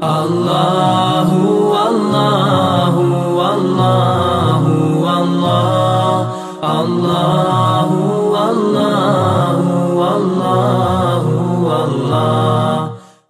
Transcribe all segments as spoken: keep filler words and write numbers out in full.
Allahu Allahu Allahu Allah Allahu Allahu Allahu Allah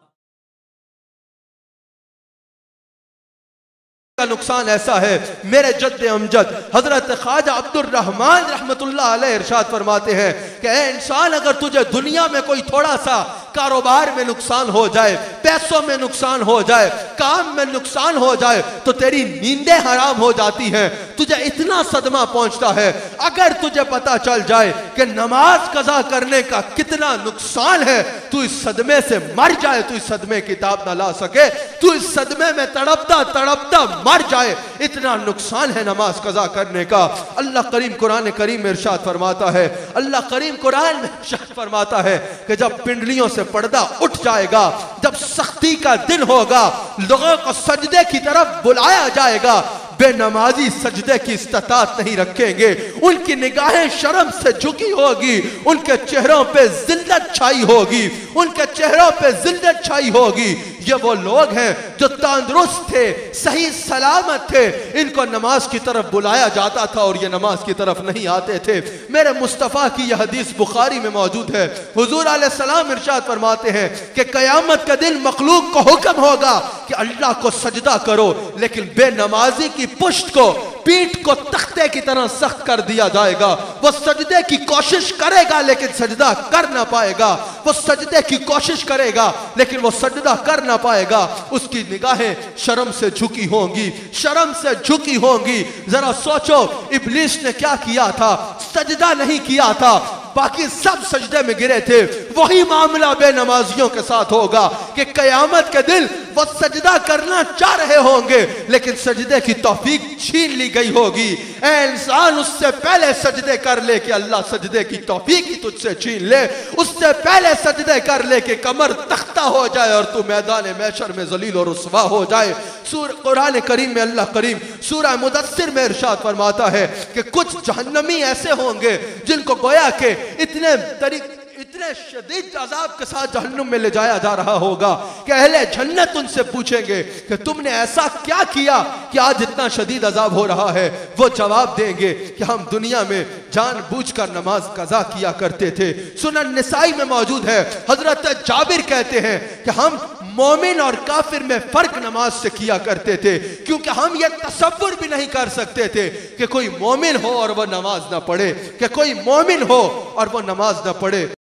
کا نقصان ایسا ہے. میرے جد امجد حضرت خواجہ عبد الرحمن رحمت اللہ علیہ ارشاد فرماتے ہیں کہ اے انسان، اگر تجھے دنیا میں کوئی تھوڑا سا کاروبار میں نقصان ہو جائے، پیسوں میں نقصان ہو جائے، کام میں نقصان ہو جائے تو تیری نیندیں حرام ہو جاتی ہیں، تجھے اتنا صدمہ پہنچتا ہے. اگر تجھے پتا چل جائے کہ نماز قضا کرنے کا کتنا نقصان ہے، تو اس صدمے سے مر جائے، تو اس صدمے کتاب نہ لا سکے، تو اس صدمے میں تڑپتا تڑپتا مر جائے، اتنا نقصان ہے نماز قضا کرنے کا. اللہ کریم قرآن کریم میں ارشاد فرماتا ہے، اللہ کریم قرآن میں ارشاد فرماتا ہے کہ جب پنڈلیوں سے پردہ اٹھ جائے گا، جب سختی کا دن ہوگا، لوگوں کو سجدے کی طرف بلایا جائے گا، بے نمازی سجدے کی استطاعت نہیں رکھیں گے، ان کی نگاہیں شرم سے جھکی ہوگی، ان کے چہروں پہ ذلت چھائی ہوگی، ان کے چہروں پہ ذلت چھائی ہوگی. یہ وہ لوگ ہیں جو تندرست تھے، صحیح سلامت تھے، ان کو نماز کی طرف بلایا جاتا تھا اور یہ نماز کی طرف نہیں آتے تھے. میرے مصطفیٰ کی یہ حدیث بخاری میں موجود ہے. حضور علیہ السلام ارشاد فرماتے ہیں کہ قیامت کا دن مخلوق کو حکم ہوگا کہ اللہ کو سجدہ کرو، لیکن بے نمازی کی پشت کو، پیٹھ کو تختے کی طرح سخت کر دیا جائے گا. وہ سجدے کی کوشش کرے گا لیکن سجدہ کر نہ پائے گا، وہ سجدے کی کوشش کرے گا لیکن وہ سجدہ کر نہ پائے گا. اس کی نگاہیں شرم سے جھکی ہوں گی، شرم سے جھکی ہوں گی. ذرا سوچو ابلیس نے کیا کیا تھا؟ سجدہ نہیں کیا تھا، باقی سب سجدے میں گرے تھے. وہی معاملہ بے نمازیوں کے ساتھ ہوگا کہ قیامت کے دن وہ سجدہ کرنا چاہ رہے ہوں گے لیکن سجدے کی توفیق چھین لی گئی ہوگی. اے انسان، اس سے پہلے سجدے کر لے کہ اللہ سجدے کی توفیق ہی تجھ سے چھین لے. اس سے پہلے سجدے کر لے کہ کمر تختہ ہو جائے اور تو میدان محشر میں ذلیل و رسوا ہو جائے. سورہ قرآن کریم میں اللہ کریم سورہ مدثر میں ارشاد فرماتا ہے کہ کچھ جہنمی ایسے ہوں گے جن کو گویا کہ اتنے طریق اتنے شدید عذاب کے ساتھ جہنم میں لے جایا جا رہا ہوگا کہ اہل جنت ان سے پوچھیں گے کہ تم نے ایسا کیا کیا کہ آج اتنا شدید عذاب ہو رہا ہے. وہ جواب دیں گے کہ ہم دنیا میں جان بوجھ کر نماز قضا کیا کرتے تھے. سنن نسائی میں موجود ہے، حضرت جابر کہتے ہیں کہ ہم مومن اور کافر میں فرق نماز سے کیا کرتے تھے، کیونکہ ہم یہ تصور بھی نہیں کر سکتے تھے کہ کوئی مومن ہو اور وہ نماز نہ پڑھے، کہ کوئی مومن ہو اور وہ نماز نہ پڑھے.